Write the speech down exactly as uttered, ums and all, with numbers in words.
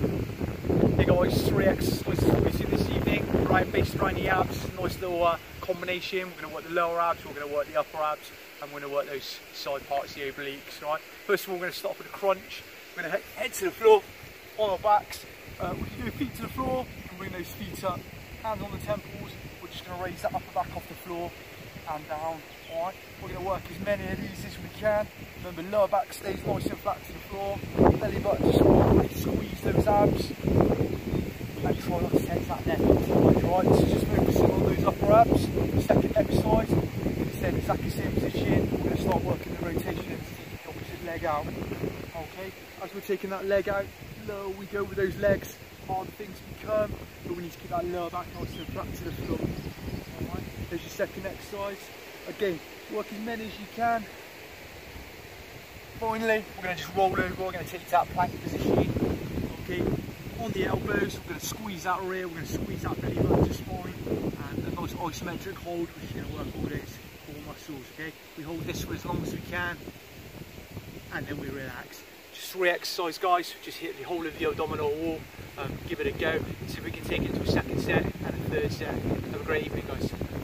Hey guys, three exercises this evening, right, based around the abs. Nice little uh, combination. We're going to work the lower abs, we're going to work the upper abs, and we're going to work those side parts, the obliques, right? First of all, we're going to start with a crunch. We're going to head to the floor, on our backs. Uh, we can do feet to the floor, and bring those feet up, hands on the temples. We're just going to raise that upper back off the floor, and down, alright? We're going to work as many of these as we can. Remember, lower back stays nice and flat to the floor. Belly button just really squeeze those abs. And try not to tense that neck too much, right? So just focusing on those upper abs. Second exercise, instead exactly the same position. We're going to start working the rotation and take the opposite leg out. Okay, as we're taking that leg out, lower we go with those legs. Harder things become, but we need to keep that lower back nice and flat to the floor. Alright, there's your second exercise. Again, work as many as you can. Finally, we're going to just roll over, we're going to take that plank position. Okay, on the elbows, we're going to squeeze that rear, we're going to squeeze that belly button to spine, and a nice isometric hold, which is going to work all those core muscles. Okay, we hold this for as long as we can, and then we relax. Just three exercises, guys. Just hit the whole of the abdominal wall. Um, give it a go. See if we can take it to a second set and a third set. Have a great evening, guys.